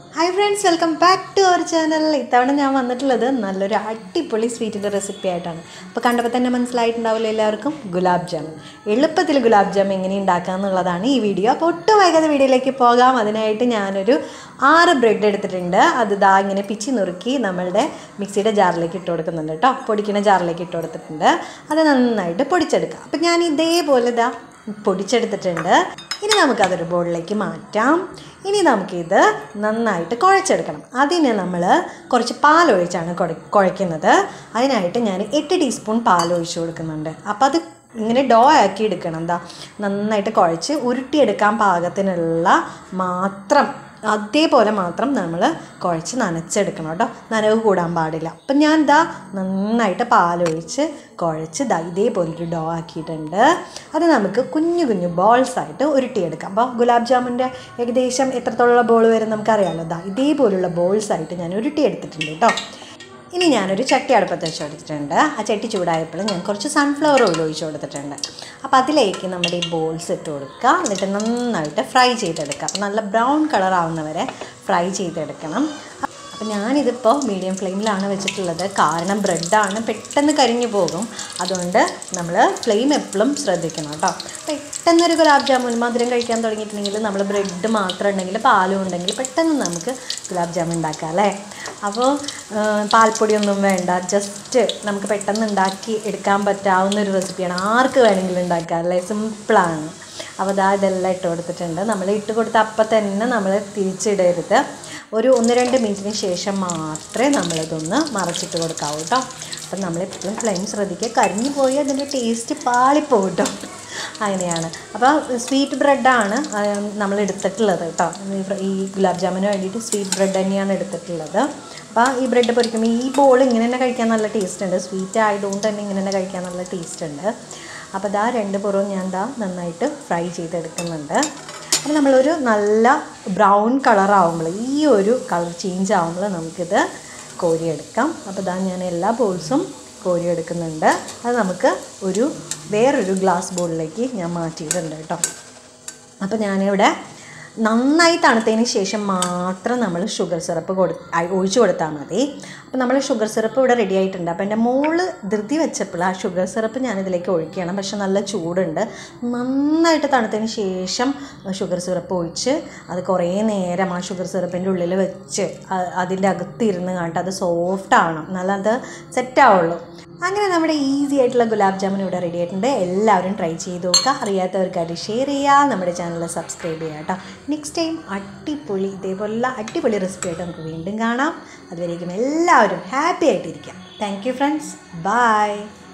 Hi friends, welcome back to our channel. ഇത്തവണ ഞാൻ വന്നിട്ടുള്ളത് നല്ലൊരു അടിപൊളി സ്വീറ്റിൻ്റെ റെസിപ്പി ആയിട്ടാണ്. അപ്പോൾ കണ്ടപ്പോൾ തന്നെ മനസ്സിലായിട്ടുണ്ടാവില്ല എല്ലാവർക്കും ഗുലാബ് ജാമുൻ. എളുപ്പത്തിൽ ഗുലാബ് ജാമുൻ എങ്ങനെ ഉണ്ടാക്കുക എന്നുള്ളതാണ് ഈ വീഡിയോ. അപ്പോൾ ഒട്ടും വൈകാതെ വീഡിയോയിലേക്ക് പോകാം. അതിനായിട്ട് ഞാനൊരു 6 ബ്രെഡ് എടുത്തിട്ടുണ്ട്. അത് ദാ ഇങ്ങനെ പിച്ചി നുറുക്കി നമ്മളുടെ മിക്സിയുടെ ജാറിലേക്ക് ഇട്ട് കൊടുക്കുന്നുണ്ട് കേട്ടോ. പൊടിക്കുന്ന ജാറിലേക്ക് ഇട്ട് കൊടുത്തിട്ടുണ്ട്. അത് നന്നായിട്ട് പൊടിച്ചെടുക്കാം. അപ്പോൾ ഞാൻ ഇതേപോലെ ദാ പൊടിച്ചെടുത്തിട്ടുണ്ട്. ഇനി നമുക്കതൊരു ബോളിലേക്ക് മാറ്റാം. ഇനി നമുക്കിത് നന്നായിട്ട് കുഴച്ചെടുക്കണം. അതിന് നമ്മൾ കുറച്ച് പാലൊഴിച്ചാണ് കുഴയ്ക്കുന്നത്. അതിനായിട്ട് ഞാൻ 8 ടീസ്പൂൺ പാലൊഴിച്ച് കൊടുക്കുന്നുണ്ട്. അപ്പോൾ അത് ഇങ്ങനെ ഡോ ആക്കി എടുക്കണം. എന്താ നന്നായിട്ട് കുഴച്ച് ഉരുട്ടിയെടുക്കാൻ പാകത്തിനുള്ള മാത്രം അതേപോലെ മാത്രം നമ്മൾ കുഴച്ച് നനച്ചെടുക്കണം കേട്ടോ. നനവ് കൂടാൻ പാടില്ല. അപ്പം ഞാൻ ഇതാ നന്നായിട്ട് പാലൊഴിച്ച് കുഴച്ച് ഇതേപോലൊരു ഡോ ആക്കിയിട്ടുണ്ട്. അത് നമുക്ക് കുഞ്ഞു കുഞ്ഞു ബോൾസായിട്ട് ഉരുട്ടിയെടുക്കാം. അപ്പോൾ ഗുലാബ് ജാമുൻ്റെ ഏകദേശം എത്രത്തോളം ബോൾ വരും നമുക്കറിയാമല്ലോ. ഇതേപോലുള്ള ബോൾസായിട്ട് ഞാൻ ഉരുട്ടിയെടുത്തിട്ടുണ്ട് കേട്ടോ. ഇനി ഞാനൊരു ചട്ടി അടുപ്പത്ത് വെച്ച് കൊടുത്തിട്ടുണ്ട്. ആ ചട്ടി ചൂടായപ്പോൾ ഞാൻ കുറച്ച് സൺഫ്ലവർ ഓയിൽ ഒഴിച്ച് കൊടുത്തിട്ടുണ്ട്. അപ്പോൾ അതിലേക്ക് നമ്മുടെ ഈ ബോൾസ് ഇട്ട് കൊടുക്കുക. എന്നിട്ട് നന്നായിട്ട് ഫ്രൈ ചെയ്തെടുക്കുക. അപ്പോൾ നല്ല ബ്രൗൺ കളർ ആവുന്നവരെ ഫ്രൈ ചെയ്തെടുക്കണം. അപ്പോൾ ഞാനിതിപ്പോൾ മീഡിയം ഫ്ലെയിമിലാണ് വെച്ചിട്ടുള്ളത്. കാരണം ബ്രെഡാണ്, പെട്ടെന്ന് കരിഞ്ഞു പോകും. അതുകൊണ്ട് നമ്മൾ ഫ്ലെയിം എപ്പോഴും ശ്രദ്ധിക്കണം കേട്ടോ. പെട്ടെന്നൊരു ഗുലാബ് ജാമുൻ മധുരം കഴിക്കാൻ തുടങ്ങിയിട്ടുണ്ടെങ്കിൽ നമ്മൾ ബ്രെഡ് മാത്രം ഉണ്ടെങ്കിൽ പാലും ഉണ്ടെങ്കിൽ പെട്ടെന്ന് നമുക്ക് ഗുലാബ് ജാമുൻ ഉണ്ടാക്കാം അല്ലേ. അപ്പോൾ പാൽപ്പൊടിയൊന്നും വേണ്ട, ജസ്റ്റ് നമുക്ക് പെട്ടെന്ന് ഉണ്ടാക്കി എടുക്കാൻ പറ്റാവുന്നൊരു റെസിപ്പിയാണ്. ആർക്ക് വേണമെങ്കിലും ഉണ്ടാക്കാം അല്ലേ, സിമ്പിളാണ്. അപ്പോൾ ഇതെല്ലാം ഇട്ട് കൊടുത്തിട്ടുണ്ട്. നമ്മൾ ഇട്ട് കൊടുത്ത അപ്പം തന്നെ നമ്മൾ തിരിച്ചിടരുത്. ഒരു 1-2 മിനിറ്റിന് ശേഷം മാത്രമേ നമ്മളിതൊന്ന് മറച്ചിട്ട് കൊടുക്കാവൂ കേട്ടോ. അപ്പം നമ്മളെപ്പോഴും ഫ്ലെയിം ശ്രദ്ധിക്കുക. കരിഞ്ഞു പോയി അതിൻ്റെ ടേസ്റ്റ് പാളിപ്പോകും കേട്ടോ. അങ്ങനെയാണ്. അപ്പോൾ സ്വീറ്റ് ബ്രെഡാണ് നമ്മൾ എടുത്തിട്ടുള്ളത് കേട്ടോ. ഈ ഗുലാബ് ജാമുന് വേണ്ടിയിട്ട് സ്വീറ്റ് ബ്രെഡ് തന്നെയാണ് എടുത്തിട്ടുള്ളത്. അപ്പോൾ ഈ ബ്രെഡ് പൊരിക്കുമ്പോൾ ഈ ബോൾ ഇങ്ങനെ തന്നെ കഴിക്കാൻ നല്ല ടേസ്റ്റ് ഉണ്ട്. സ്വീറ്റ് ആയതുകൊണ്ട് തന്നെ ഇങ്ങനെ തന്നെ കഴിക്കാൻ നല്ല ടേസ്റ്റ് ഉണ്ട്. അപ്പോൾ 2 പുറവും ഞാൻ നന്നായിട്ട് ഫ്രൈ ചെയ്തെടുക്കുന്നുണ്ട്. അപ്പോൾ നമ്മളൊരു നല്ല ബ്രൗൺ കളറാവുമ്പോൾ, ഈ ഒരു കളർ ചേഞ്ച് ആകുമ്പോൾ നമുക്കിത് കോരിയെടുക്കാം. അപ്പോൾ ഞാൻ എല്ലാ ബോൾസും കോരിയെടുക്കുന്നുണ്ട്. അത് നമുക്ക് വേറൊരു ഗ്ലാസ് ബോളിലേക്ക് ഞാൻ മാറ്റിയിട്ടുണ്ട് കേട്ടോ. അപ്പോൾ ഞാനിവിടെ നന്നായി തണുത്തതിന് ശേഷം മാത്രം നമ്മൾ ഷുഗർ സിറപ്പ് ഒഴിച്ചു കൊടുത്താൽ മതി. അപ്പോൾ നമ്മൾ ഷുഗർ സിറപ്പ് ഇവിടെ റെഡി ആയിട്ടുണ്ട്. അപ്പോൾ എൻ്റെ മോള് ധൃതി വെച്ചപ്പോൾ ആ ഷുഗർ സിറപ്പ് ഞാനിതിലേക്ക് ഒഴിക്കണം. പക്ഷെ നല്ല ചൂടുണ്ട്. നന്നായിട്ട് തണുത്തതിന് ശേഷം ഷുഗർ സിറപ്പ് ഒഴിച്ച് അത് കുറേ നേരം ആ ഷുഗർ സിറപ്പിൻ്റെ ഉള്ളിൽ വെച്ച് അതിൻ്റെ അകത്തിരുന്ന് കണ്ടിട്ട് അത് സോഫ്റ്റ് ആവണം, എന്നാലും അത് സെറ്റാവുള്ളൂ. അങ്ങനെ നമ്മുടെ ഈസി ആയിട്ടുള്ള ഗുലാബ് ജാമുൻ ഇവിടെ റെഡി ആയിട്ടുണ്ട്. എല്ലാവരും ട്രൈ ചെയ്ത് നോക്കുക. അറിയാത്തവർക്കായിട്ട് ഷെയർ ചെയ്യുക, നമ്മുടെ ചാനൽ സബ്സ്ക്രൈബ് ചെയ്യുക കേട്ടോ. നെക്സ്റ്റ് ടൈം ഇതേപോലുള്ള അടിപൊളി റെസിപ്പി ആയിട്ട് നമുക്ക് വീണ്ടും കാണാം. അതുവരേക്കും എല്ലാവരും ഹാപ്പി ആയിട്ടിരിക്കാം. Thank you friends. ബൈ.